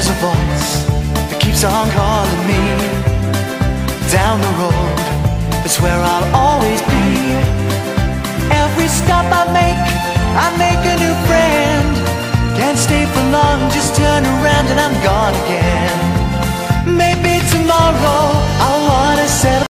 there's a voice that keeps on calling me. Down the road, it's where I'll always be. Every stop I make a new friend. Can't stay for long, just turn around and I'm gone again. Maybe tomorrow